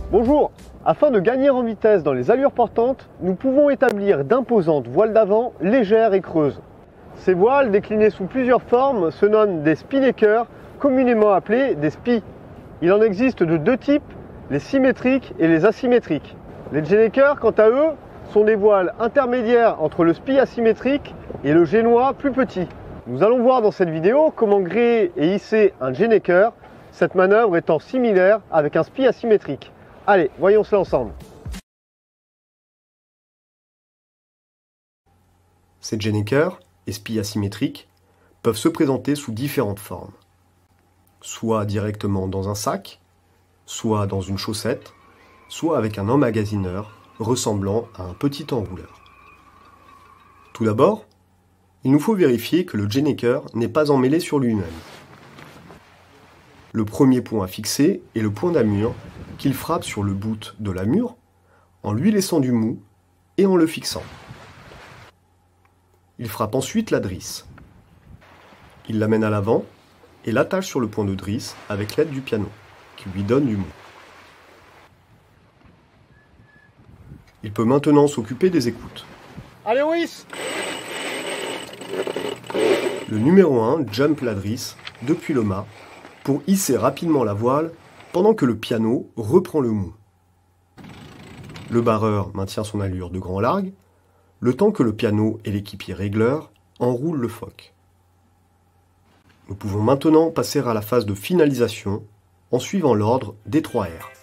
Bonjour. Afin de gagner en vitesse dans les allures portantes, nous pouvons établir d'imposantes voiles d'avant légères et creuses. Ces voiles, déclinées sous plusieurs formes, se nomment des spinakers, communément appelés des spies. Il en existe de deux types, les symétriques et les asymétriques. Les Gennaker, quant à eux, sont des voiles intermédiaires entre le spi asymétrique et le génois plus petit. Nous allons voir dans cette vidéo comment gréer et hisser un Gennaker, cette manœuvre étant similaire avec un spi asymétrique. Allez, voyons cela ensemble. Ces Gennaker et spies asymétriques peuvent se présenter sous différentes formes. Soit directement dans un sac, soit dans une chaussette, soit avec un emmagasineur ressemblant à un petit enrouleur. Tout d'abord, il nous faut vérifier que le Gennaker n'est pas emmêlé sur lui-même. Le premier point à fixer est le point d'amure qu'il frappe sur le bout de l'amure en lui laissant du mou et en le fixant. Il frappe ensuite la drisse. Il l'amène à l'avant et l'attache sur le point de drisse avec l'aide du piano, qui lui donne du mou. Il peut maintenant s'occuper des écoutes. Allez, on hisse! Le numéro 1 jump la drisse depuis le mât pour hisser rapidement la voile pendant que le piano reprend le mou. Le barreur maintient son allure de grand largue, le temps que le piano et l'équipier régleur enroulent le foc. Nous pouvons maintenant passer à la phase de finalisation en suivant l'ordre des 3 R.